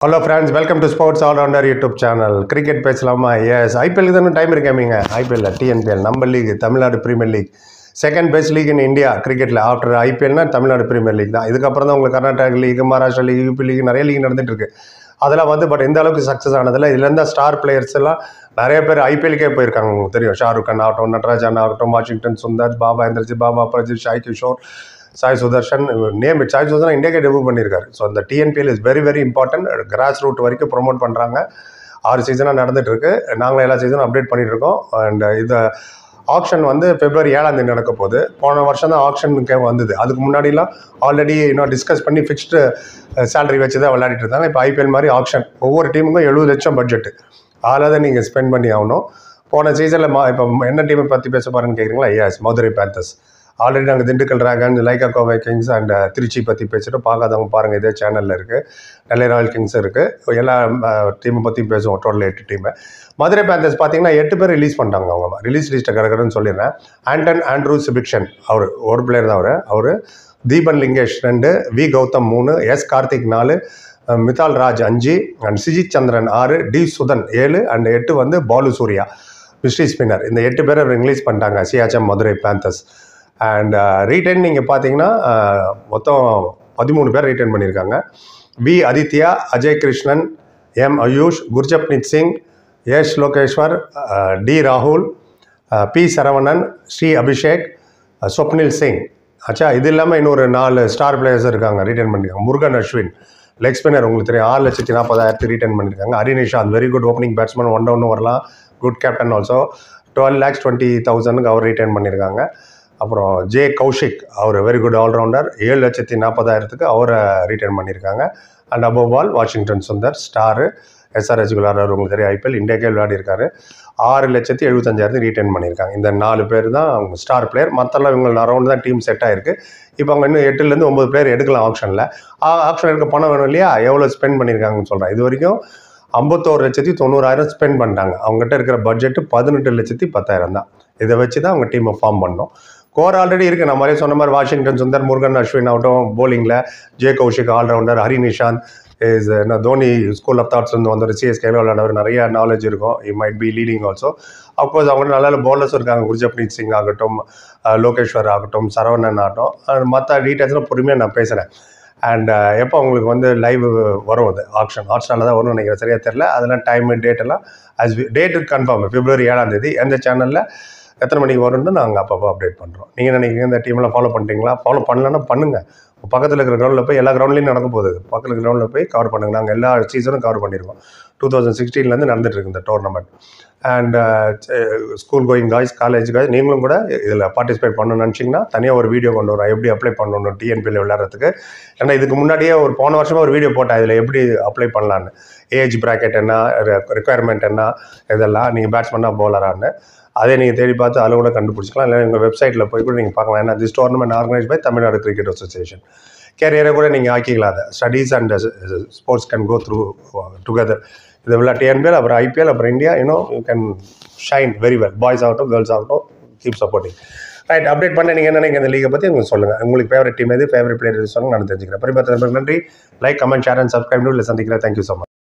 Hello friends, welcome to Sports All Rounder YouTube channel. Cricket பேசலாமா? Yes, IPL க்கு time இருக்காமீங்க. IPL TNPL நம்ம league Tamil Nadu premier league second best league in India கிரிக்கெட்டில். After ஐபிஎல்னா Tamil Nadu premier league தான். இதுக்கப்புறம் தான் உங்களுக்கு Karnataka league, Maharashtra league, UP league நிறைய லீக் நடந்துட்டு இருக்கு. அதெல்லாம் வந்து பட் எந்த அளவுக்கு சக்ஸஸ் ஆனதில்லை. இதுல இருந்தால் ஸ்டார் பிளேயர்ஸ் எல்லாம் நிறைய பேர் ஐபிஎல்கே போயிருக்காங்க. உங்களுக்கு தெரியும், ஷாருக் கான் ஆகட்டும், நட்ராஜன் ஆகட்டும், Washington Sundar, Baba Indrajith, Baba Aparajith, Sai Kishore, Sai Sudharsan, name it. Sai Sudharsan இந்தியாக்கே டெபியூ பண்ணியிருக்காரு. ஸோ அந்த TNPL is very very important. Grass root வரைக்கும் ப்ரொமோட் பண்ணுறாங்க. 6 சீசனாக நடந்துட்டு இருக்கு. நாங்களும் எல்லா சீசனும் அப்டேட் பண்ணிட்டு இருக்கோம். அண்ட் இந்த ஆக்ஷன் வந்து February 7 நடக்க போகுது. போன வருஷம் தான் ஆக்ஷனுக்கே வந்தது. அதுக்கு முன்னாடிலாம் ஆல்ரெடி இன்னும் டிஸ்கஸ் பண்ணி ஃபிக்ஸ்டு சேலரி வச்சு தான் விளையாடிட்டு இருந்தாங்க. இப்போ ஐபிஎல் மாதிரி ஆக்ஷன், ஒவ்வொரு டீமுக்கும் 70 லட்சம் பட்ஜெட்டு. அதில் தான் நீங்கள் ஸ்பெண்ட் பண்ணி ஆகணும். போன சீசனில் இப்போ என்ன டீமை பற்றி பேச பாருன்னு கேட்குறீங்களா? S, Madurai panthers. ஆல்ரெடி நாங்கள் Dindigul dragons, Lyca Kovai kings and Trichy பற்றி பேசிட்டு பார்க்காதவங்க பாருங்கள், இதே சேனலில் இருக்குது. நெல்லை ராயல் கிங்ஸ் இருக்குது. எல்லா டீமை பற்றியும் பேசுவோம். Total 8 team. மதுரை பேந்தர்ஸ் பார்த்தீங்கன்னா 8 பேர் ரிலீஸ் பண்ணிட்டாங்க. அவங்க ரிலீஸ் லிஸ்ட்டை கிடக்குன்னு சொல்லிடுறேன். ஆண்ட்ரூ சிபிக்ஷன் அவர் ஒரு பிளேயர் தான். அவர் Deepan Lingesh 2, V Gautham 3, S Karthik 4, Mithal Raj 5 and Sijith Chandran 6, T Suthan 7 and 8 வந்து பாலு சூர்யா மிஸ்ட்ரி ஸ்பின்னர். இந்த 8 பேரை ரிலீஸ் பண்ணிட்டாங்க சியாச்சம் மதுரை பேந்தர்ஸ். அண்ட் ரீட்டைன் நீங்கள் பார்த்தீங்கன்னா மொத்தம் 13 பேர் ரீட்டைன் பண்ணியிருக்காங்க. V Adithya, Ajay Krishnan, M Ayush, Gurjapneet Singh, Yash Lokeshwar, T ராகுல், பி சரவணன், ஸ்ரீ அபிஷேக், ஸ்வப்னில் சிங். ஆச்சா, இது இல்லாமல் இன்னொரு 4 ஸ்டார் பிளேயர்ஸ் இருக்காங்க ரீட்டைன் பண்ணியிருக்காங்க. முருகன் அஸ்வின் லெக் ஸ்பின்னர், உங்களுக்கு தெரியும், 6,40,000 ரீட்டைன் பண்ணியிருக்காங்க. Hari Nishaanth very good opening batsman, 1 down வரலாம், குட் கேப்டன் ஆல்சோ. 12,20,000 அவர் ரீட்டைன் பண்ணியிருக்காங்க. அப்புறம் ஜே கௌஷிக், அவர் வெரி குட் ஆல்ரவுண்டர், 7,40,000 அவரை ரீட்டைன் பண்ணியிருக்காங்க. And above all Washington Sundar star, SRH விளையாடுறாரு, உங்களுக்கு தெரியும், ஐபிஎல் இந்தியாக்கே விளையாடி இருக்காரு. 6,75,000 ரீட்டைன் பண்ணியிருக்காங்க. இந்த 4 பேர் தான் அவங்க ஸ்டார் பிளேயர். மற்றெல்லாம் இவங்க அரௌண்ட் தான் டீம் செட் ஆயிருக்கு. இப்போ அவங்க இன்னும் 8லேருந்து 9 பிளேயர் எடுக்கலாம் ஆப்ஷனில். ஆப்ஷன் எடுக்க பணம் வேணும் இல்லையா? எவ்வளோ ஸ்பெண்ட் பண்ணியிருக்காங்கன்னு சொல்கிறேன். இது வரைக்கும் 51,90,000 ஸ்பெண்ட் பண்ணிட்டாங்க. அவங்ககிட்ட இருக்கிற பட்ஜெட்டு 18,10,000 தான். இதை வச்சு தான் அவங்க டீமை ஃபார்ம் பண்ணணும். கோர் ஆல்ரெடி இருக்குது. நான் மாதிரி சொன்ன மாதிரி வாஷிங்டன் சுந்தர், முருகன் அஸ்வின் ஆகட்டும், போலிங்கில் J Kaushik allrounder, Hari Nishaanth is Dhoni school of தாட்ஸ்லேருந்து வந்தவர், சிஎஸ்கேவில் விளையாடவர், நிறைய நாலேஜ் இருக்கும். He might be leading also. Of course அவங்க நல்ல பவுலர்ஸ் இருக்காங்க. குர்ஜப்னீத் சிங் ஆகட்டும், லோகேஸ்வர் ஆகட்டும், சரவணன் ஆகட்டும். மற்ற டீட்டெயில்ஸ்லாம் பொறுமையாக நான் பேசுகிறேன். அண்ட் எப்போ உங்களுக்கு வந்து லைவ் வரும், அது ஆக்ஷன் ஹாட்ஸ்டாரில் தான் வரும்னு நினைக்கிறேன், சரியாக தெரில. அதெல்லாம் டைமு டேட்டெல்லாம் டேட்டு கன்ஃபார்ம் February 7 எந்த சேனலில் எத்தனை மணிக்கு வரும்னு நாங்கள் அப்பப்போ அப்டேட் பண்ணுறோம். நீங்கள் நினைக்கிறீங்க இந்த டீமெல்லாம் ஃபாலோ பண்ணிட்டீங்களா? ஃபாலோ பண்ணலன்னா பண்ணுங்கள். பக்கத்தில் இருக்கிற கிரௌண்டில் போய், எல்லா கிரௌண்ட்லேயும் நடக்க போகுது, பக்கத்தில் இருக்கிற கிரௌண்டில் போய் கவர் பண்ணுங்கள். நாங்கள் எல்லா சீசனும் கவர் பண்ணியிருக்கோம். 2016 நடந்துகிட்ருக்கு இந்த tournament. And school going guys, college guys, நீங்களும் கூட இதில் பார்ட்டிசிபேட் பண்ணணும்னு நினச்சிங்கன்னா தனியாக ஒரு வீடியோ கொண்டு வரோம், எப்படி அப்ளை பண்ணணும் டிஎன்பிஎல் விளையாடுறதுக்கு. ஏன்னா இதுக்கு முன்னாடியே போன வருஷமாக ஒரு வீடியோ போட்டேன், இதில் எப்படி அப்ளை பண்ணலான்னு, ஏஜ் ப்ராக்கெட் என்ன, ரெக்குயர்மெண்ட் என்ன, இதெல்லாம் நீங்கள் பேட்ஸ்மேனாக போலரான்னு அதே நீங்கள் தேடி பார்த்து அதில் கூட கண்டுபிடிச்சிக்கலாம். இல்லை எங்கள் வெப்சைட்டில் போய் கூட நீங்கள் பார்க்கலாம். ஏன்னா this tournament organise by Tamil Nadu cricket association. கேரியரை கூட நீங்கள் ஆக்கிக்கலாம். அதை studies and sports can go through together. இது விளையாட்டு டிஎன்பிஎல், அப்புறம் ஐபிஎல், அப்புறம் India, you can shine very well. Boys ஆகட்டும், கேர்ள்ஸ் ஆகட்டும், கீப் சப்போர்ட்டிங். ரைட், அப்டேட் பண்ண நீங்கள் என்ன நினைக்கிற இந்த லீகை பற்றி உங்களுக்கு சொல்லுங்கள். உங்களுக்கு ஃபேவரட் டீம் எது, ஃபேவரட் பிளேயர் எது சொல்லுங்கள், நான் தெரிஞ்சுக்கிறேன். பரிபாத்திரம் நன்றி. Like, comment, share and subscribe. இல்லை சந்திக்கிறேன். Thank you so much.